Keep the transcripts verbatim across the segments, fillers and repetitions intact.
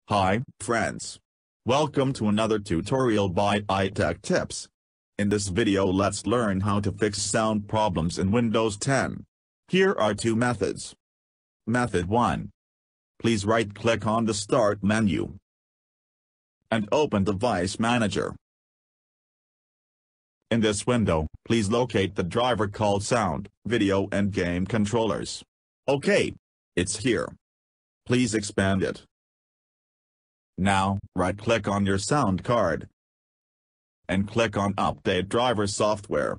Hi, friends. Welcome to another tutorial by iTech Tips. In this video let's learn how to fix sound problems in Windows ten. Here are two methods. Method one. Please right-click on the Start menu and open Device Manager. In this window, please locate the driver called Sound, Video and Game Controllers. Okay, it's here. Please expand it. Now, right-click on your sound card and click on Update Driver Software.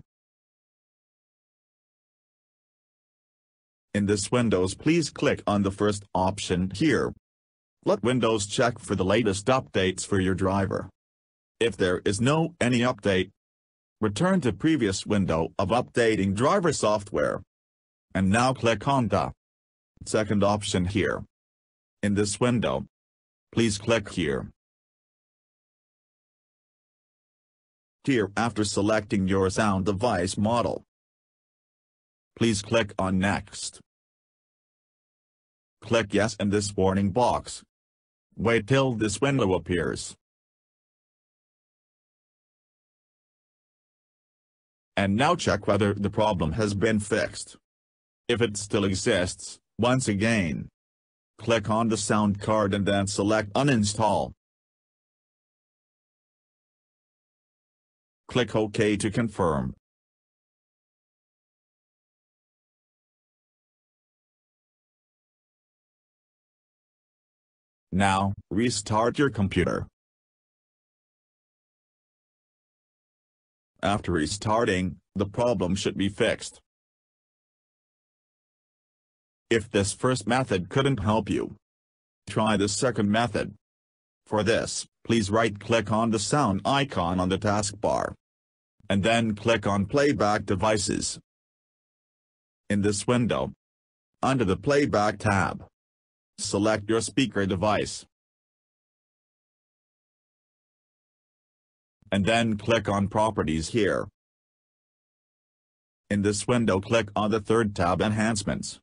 In this Windows, please click on the first option here. Let Windows check for the latest updates for your driver. If there is no any update, return to previous window of updating driver software. And now click on the second option here. In this window, please click here. Here, after selecting your sound device model, please click on Next. Click Yes in this warning box. Wait till this window appears. And now check whether the problem has been fixed. If it still exists, once again, click on the sound card and then select Uninstall. Click OK to confirm. Now, restart your computer. After restarting, the problem should be fixed. If this first method couldn't help you, try the second method. For this, please right-click on the sound icon on the taskbar, and then click on Playback Devices. In this window, under the Playback tab, select your speaker device, and then click on Properties here. In this window, click on the third tab, Enhancements.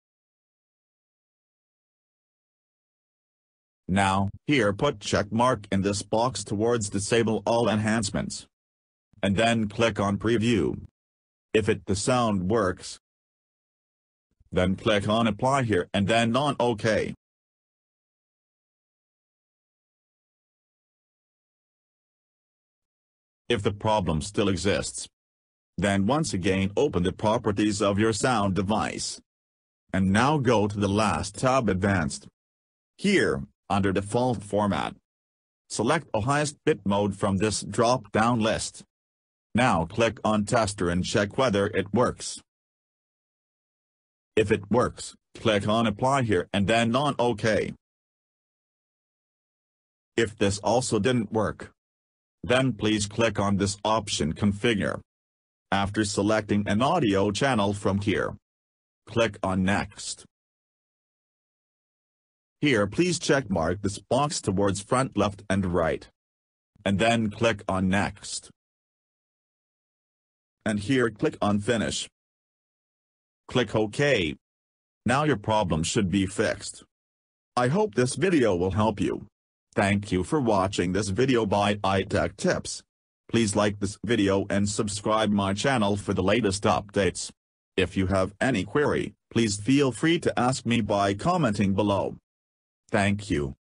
Now, here put check mark in this box towards Disable All Enhancements. And then click on Preview. If it the sound works, then click on Apply here and then on OK. If the problem still exists, then once again open the properties of your sound device. And now go to the last tab, Advanced. Here, under Default Format, select the highest bit mode from this drop-down list. Now click on Tester and check whether it works. If it works, click on Apply here and then on OK. If this also didn't work, then please click on this option, Configure. After selecting an audio channel from here, click on Next. Here please check mark this box towards front left and right. And then click on Next. And here click on Finish. Click OK. Now your problem should be fixed. I hope this video will help you. Thank you for watching this video by iTech Tips. Please like this video and subscribe my channel for the latest updates. If you have any query, please feel free to ask me by commenting below. Thank you.